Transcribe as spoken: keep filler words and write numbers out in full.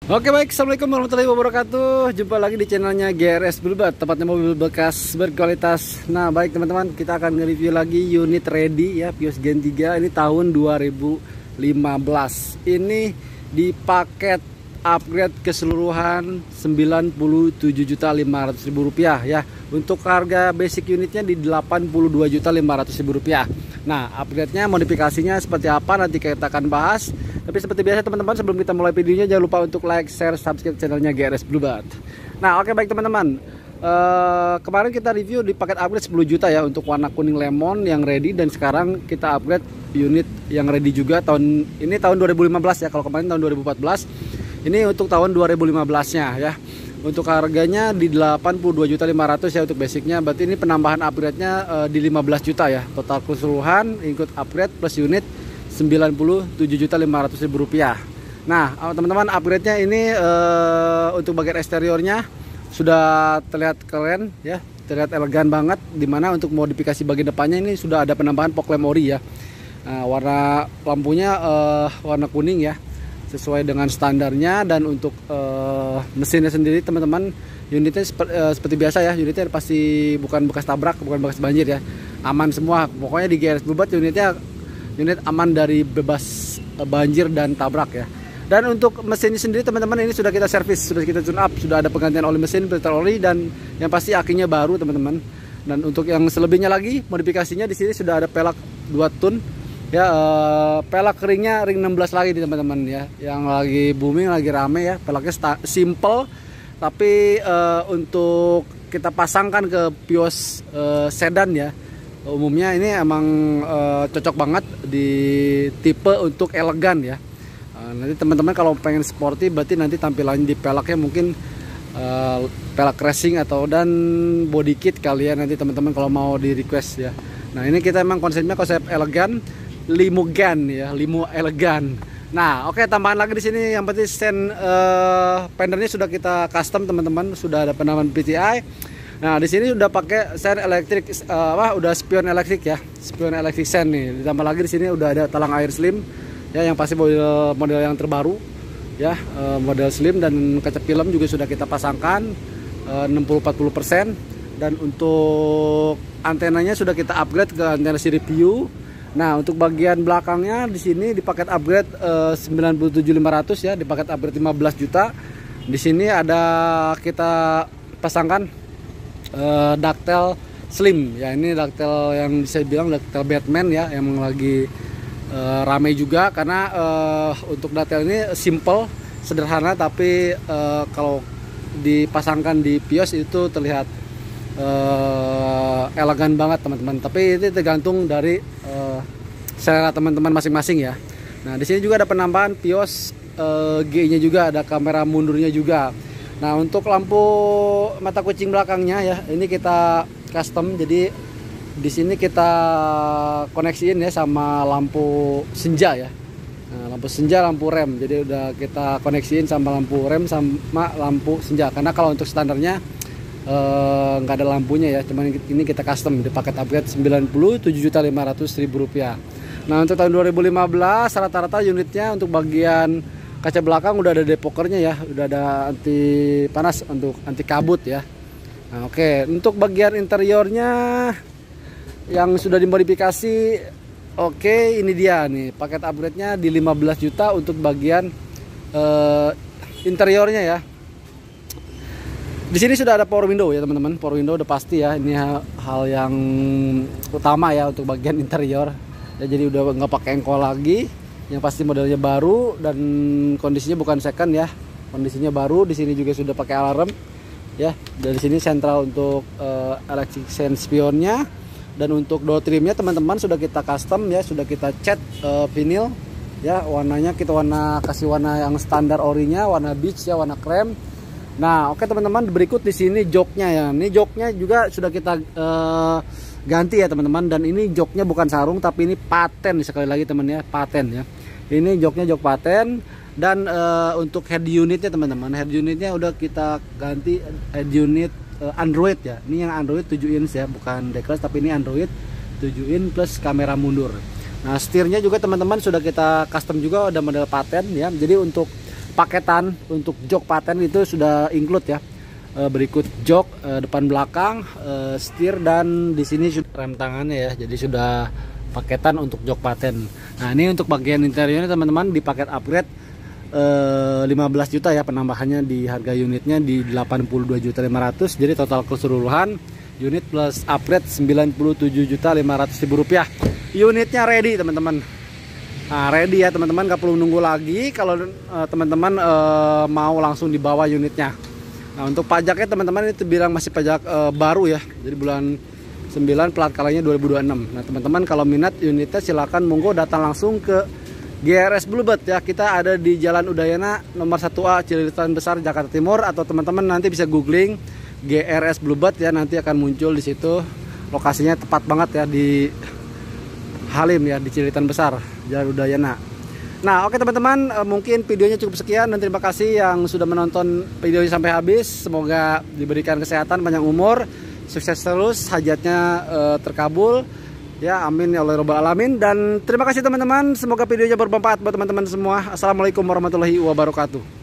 Oke baik, assalamualaikum warahmatullahi wabarakatuh. Jumpa lagi di channelnya G R S Bulbat, tempatnya mobil bekas berkualitas. Nah baik teman-teman, kita akan nge-review lagi unit ready ya, Vios Gen tiga. Ini tahun dua ribu lima belas. Ini di paket upgrade keseluruhan sembilan puluh tujuh juta lima ratus ribu rupiah ya. Untuk harga basic unitnya di delapan puluh dua juta lima ratus ribu rupiah. Nah upgrade-nya, modifikasinya seperti apa nanti kita akan bahas. Tapi seperti biasa teman-teman, sebelum kita mulai videonya jangan lupa untuk like, share, subscribe channelnya G R S Bulbat. Nah oke baik teman-teman, uh, kemarin kita review di paket upgrade sepuluh juta ya untuk warna kuning lemon yang ready, dan sekarang kita upgrade unit yang ready juga tahun ini, tahun dua ribu lima belas ya. Kalau kemarin tahun dua ribu empat belas, ini untuk tahun dua ribu lima belas nya ya. Untuk harganya di delapan puluh dua juta lima ratus ribu ya untuk basicnya. Berarti ini penambahan upgrade-nya uh, di lima belas juta ya. Total keseluruhan ikut upgrade plus unit sembilan puluh tujuh juta lima ratus ribu rupiah. Nah teman-teman, upgrade-nya ini uh, untuk bagian eksteriornya sudah terlihat keren ya, terlihat elegan banget. Dimana untuk modifikasi bagian depannya ini sudah ada penambahan fog lamp ori ya. Nah, warna lampunya uh, warna kuning ya, sesuai dengan standarnya. Dan untuk uh, mesinnya sendiri teman-teman, unitnya seperti, uh, seperti biasa ya, unitnya pasti bukan bekas tabrak, bukan bekas banjir ya, aman semua. Pokoknya di G R S Bulbat unitnya unit aman dari bebas banjir dan tabrak ya. Dan untuk mesinnya sendiri teman-teman, ini sudah kita servis, sudah kita tune up, sudah ada penggantian oli mesin, filter oli, dan yang pasti akinya baru teman-teman. Dan untuk yang selebihnya lagi modifikasinya, di sini sudah ada pelak dua tun ya, uh, pelak ringnya ring enam belas lagi nih teman-teman ya, yang lagi booming, lagi rame ya. Pelaknya simple, tapi uh, untuk kita pasangkan ke Vios uh, sedan ya, umumnya ini emang uh, cocok banget di tipe untuk elegan ya. Uh, nanti teman-teman kalau pengen sporty, berarti nanti tampilannya di pelaknya mungkin uh, pelak racing atau dan body kit kali ya nanti teman-teman kalau mau di request ya. Nah ini kita emang konsepnya konsep elegan, limo gan ya, limo elegan. Nah oke, okay, tambahan lagi di sini yang penting stand uh, fendernya sudah kita custom teman-teman, sudah ada penambahan P T I. Nah di sini udah pakai sen elektrik, uh, wah udah spion elektrik ya, spion elektrik sen nih. Ditambah lagi di sini udah ada talang air slim ya, yang pasti model model yang terbaru ya, uh, model slim. Dan kaca film juga sudah kita pasangkan uh, enam puluh empat puluh persen. Dan untuk antenanya sudah kita upgrade ke antena sirip view. Nah untuk bagian belakangnya di sini di paket upgrade uh, sembilan puluh tujuh juta lima ratus ribu ya, di paket upgrade lima belas juta. Di sini ada kita pasangkan Uh, ductile slim ya, ini ductile yang bisa dibilang ductile Batman ya, yang lagi uh, ramai juga. Karena uh, untuk ductile ini simple, sederhana, tapi uh, kalau dipasangkan di Vios itu terlihat uh, elegan banget teman-teman. Tapi itu tergantung dari uh, selera teman-teman masing-masing ya. Nah di sini juga ada penambahan Vios uh, G-nya juga, ada kamera mundurnya juga. Nah untuk lampu mata kucing belakangnya ya, ini kita custom. Jadi di sini kita koneksiin ya sama lampu senja ya. Nah, lampu senja, lampu rem. Jadi udah kita koneksiin sama lampu rem sama lampu senja. Karena kalau untuk standarnya nggak eh, ada lampunya ya. Cuman ini kita custom di paket upgrade sembilan puluh tujuh juta lima ratus ribu rupiah. Nah untuk tahun dua ribu lima belas rata-rata unitnya untuk bagian kaca belakang udah ada depokernya ya, udah ada anti panas, untuk anti kabut ya. Nah, oke, okay. Untuk bagian interiornya yang sudah dimodifikasi, oke, okay, ini dia nih paket upgrade-nya di lima belas juta untuk bagian uh, interiornya ya. Di sini sudah ada power window ya teman-teman, power window udah pasti ya, ini hal, hal yang utama ya untuk bagian interior. Ya, jadi udah nggak pakai engkol lagi. Yang pasti modelnya baru dan kondisinya bukan second ya, kondisinya baru. Di sini juga sudah pakai alarm ya. Dari sini sentral untuk uh, electric sense spionnya. Dan untuk door trimnya teman-teman sudah kita custom ya, sudah kita cat uh, vinyl ya. Warnanya kita warna kasih warna yang standar orinya, warna beige ya, warna krem. Nah oke okay, teman-teman, berikut di sini joknya ya. Ini joknya juga sudah kita uh, ganti ya teman-teman. Dan ini joknya bukan sarung, tapi ini paten sekali lagi teman ya, paten ya. Ini joknya jok paten. Dan uh, untuk head unitnya teman-teman, head unitnya udah kita ganti head unit uh, Android ya. Ini yang Android tujuh inch ya, bukan deckless, tapi ini Android tujuh inch plus kamera mundur. Nah setirnya juga teman-teman sudah kita custom juga, ada model paten ya. Jadi untuk paketan untuk jok paten itu sudah include ya. E, berikut jok e, depan belakang, e, setir, dan di sini sudah rem tangannya ya. Jadi sudah paketan untuk jok paten. Nah, ini untuk bagian interiornya teman-teman di paket upgrade e, lima belas juta ya, penambahannya di harga unitnya di delapan puluh dua juta lima ratus. Jadi total keseluruhan unit plus upgrade sembilan puluh tujuh juta lima ratus ribu rupiah. Unitnya ready teman-teman. Nah, ready ya teman-teman, gak perlu nunggu lagi kalau teman-teman e, mau langsung dibawa unitnya. Nah, untuk pajaknya teman-teman itu bilang masih pajak e, baru ya. Jadi bulan sembilan, plat kalanya dua ribu dua puluh enam. Nah, teman-teman kalau minat unitnya silakan monggo datang langsung ke G R S Bluebird ya. Kita ada di Jalan Udayana nomor satu A Cililitan Besar Jakarta Timur, atau teman-teman nanti bisa googling G R S Bluebird ya, nanti akan muncul di situ. Lokasinya tepat banget ya di Halim ya, di Cililitan Besar Jalan Udayana. Nah, oke teman-teman, mungkin videonya cukup sekian dan terima kasih yang sudah menonton videonya sampai habis. Semoga diberikan kesehatan, panjang umur, sukses terus, hajatnya uh, terkabul ya, amin ya Allah rabbal alamin. Dan terima kasih teman-teman, semoga videonya bermanfaat buat teman-teman semua. Assalamualaikum warahmatullahi wabarakatuh.